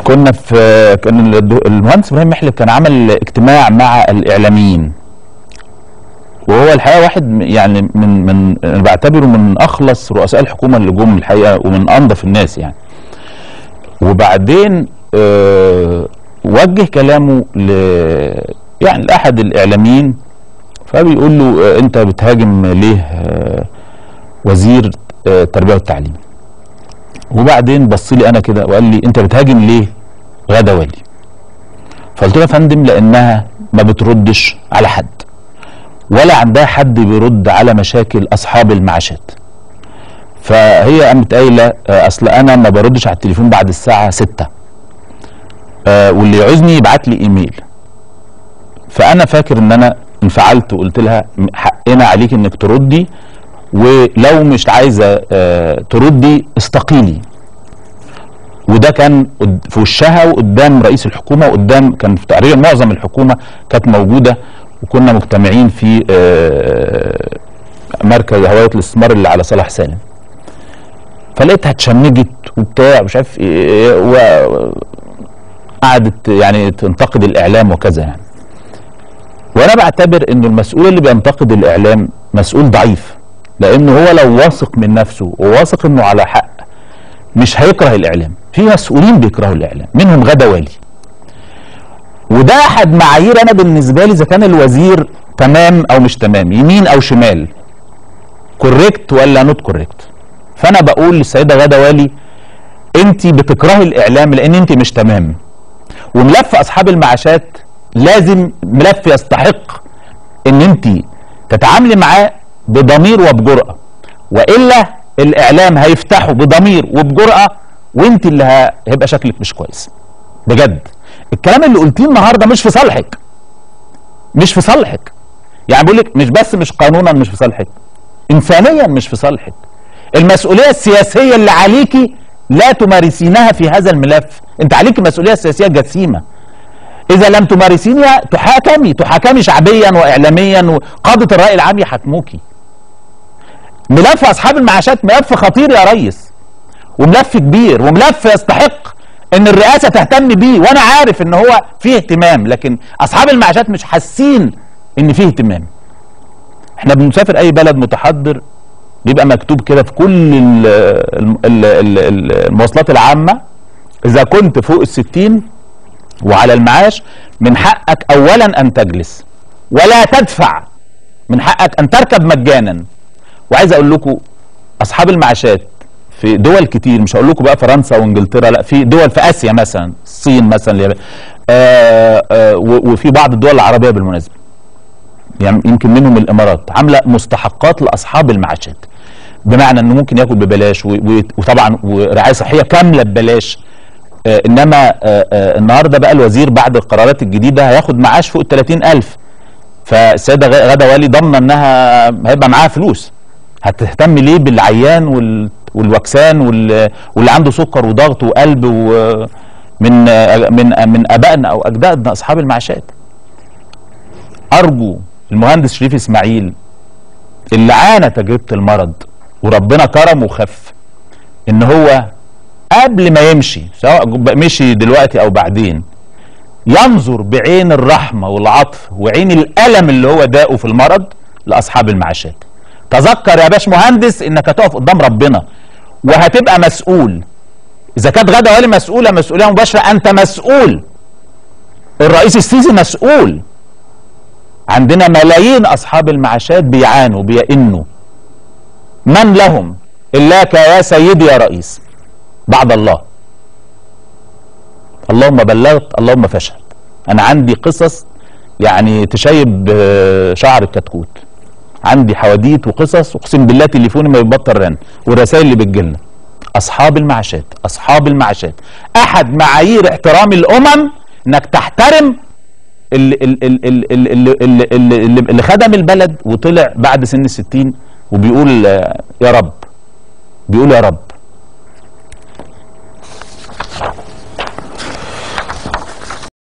كان المهندس ابراهيم محلب كان عمل اجتماع مع الاعلاميين، وهو الحقيقه واحد يعني من انا بعتبره من اخلص رؤساء الحكومه اللي جم الحقيقه، ومن انظف الناس يعني. وبعدين وجه كلامه يعني لاحد الاعلاميين، فبيقول له انت بتهاجم ليه وزير التربيه والتعليم؟ وبعدين بص لي انا كده وقال لي انت بتهاجم ليه غدا والي؟ فقلت له يا فندم لانها ما بتردش على حد، ولا عندها حد بيرد على مشاكل اصحاب المعاشات. فهي قامت قايله اصل انا ما بردش على التليفون بعد الساعه 6، واللي يعوزني يبعت لي ايميل. فانا فاكر ان انا انفعلت وقلت لها حقنا عليك انك تردي، ولو مش عايزه تردي استقيلي. وده كان في وشها وقدام رئيس الحكومه، وقدام كان تقريبا معظم الحكومه كانت موجوده، وكنا مجتمعين في مركز هويه الاستثمار اللي على صلاح سالم. فلقيتها اتشنجت وبتاع مش عارف ايه، وقعدت يعني تنتقد الاعلام وكذا يعني. وانا بعتبر انه المسؤول اللي بينتقد الاعلام مسؤول ضعيف، لانه هو لو واثق من نفسه وواثق انه على حق مش هيكره الاعلام. في مسؤولين بيكرهوا الاعلام، منهم غدا والي. وده احد معايير انا بالنسبه لي اذا كان الوزير تمام او مش تمام، يمين او شمال، كوريكت ولا نوت كوريكت. فانا بقول للسيده غدا والي انت بتكرهي الاعلام لان انت مش تمام. وملف اصحاب المعاشات لازم ملف يستحق ان انت تتعاملي معاه بضمير وبجرأة، والا الاعلام هيفتحه بضمير وبجرأة، وانت اللي هيبقى شكلك مش كويس. بجد الكلام اللي قلتيه النهارده مش في صالحك، مش في صالحك. يعني بقول لك مش بس مش قانونا مش في صالحك، انسانيا مش في صالحك. المسؤوليه السياسيه اللي عليكي لا تمارسينها في هذا الملف. انت عليكي مسؤوليه سياسيه جسيمه، اذا لم تمارسينها تحاكمي شعبيا واعلاميا، وقاده الراي العام يحاكموكي. ملف اصحاب المعاشات ملف خطير يا ريس، وملف كبير، وملف يستحق ان الرئاسه تهتم بيه. وانا عارف ان هو فيه اهتمام، لكن اصحاب المعاشات مش حاسين ان فيه اهتمام. احنا بنسافر اي بلد متحضر بيبقى مكتوب كده في كل المواصلات العامه اذا كنت فوق ال60 وعلى المعاش من حقك اولا ان تجلس ولا تدفع، من حقك ان تركب مجانا. وعايز اقول لكم اصحاب المعاشات في دول كتير، مش هقول لكم بقى فرنسا وانجلترا، لا، في دول في اسيا مثلا، الصين مثلا، اليابان، وفي بعض الدول العربيه بالمناسبه، يعني يمكن منهم الامارات، عامله مستحقات لاصحاب المعاشات، بمعنى انه ممكن ياكل ببلاش، وطبعا ورعايه صحيه كامله ببلاش. انما النهارده بقى الوزير بعد القرارات الجديده هياخد معاش فوق ال30,000. فالسيده غدا والي ضامنه انها هيبقى معاها فلوس. هتهتم ليه بالعيان والوكسان واللي عنده سكر وضغط وقلب من ابائنا او اجدادنا اصحاب المعاشات؟ ارجو المهندس شريف اسماعيل اللي عانى تجربه المرض وربنا كرمه وخف، ان هو قبل ما يمشي، سواء مشي دلوقتي او بعدين، ينظر بعين الرحمه والعطف وعين الالم اللي هو داقه في المرض لاصحاب المعاشات. تذكر يا باش مهندس انك هتقف قدام ربنا وهتبقى مسؤول. اذا كانت غدا والي مسؤوله مسؤوليه مباشره، انت مسؤول. الرئيس السيسي مسؤول. عندنا ملايين اصحاب المعاشات بيعانوا بيئنوا. من لهم الاك يا سيدي يا رئيس بعد الله؟ اللهم بلغت اللهم فشهد. انا عندي قصص يعني تشيب شعر الكتكوت، عندي حواديت وقصص، اقسم بالله تليفوني ما بيبطل رن، والرسائل اللي بتجيلنا. اصحاب المعاشات، اصحاب المعاشات، احد معايير احترام الامم انك تحترم اللي خدم البلد وطلع بعد سن ال60 وبيقول يا رب، بيقول يا رب.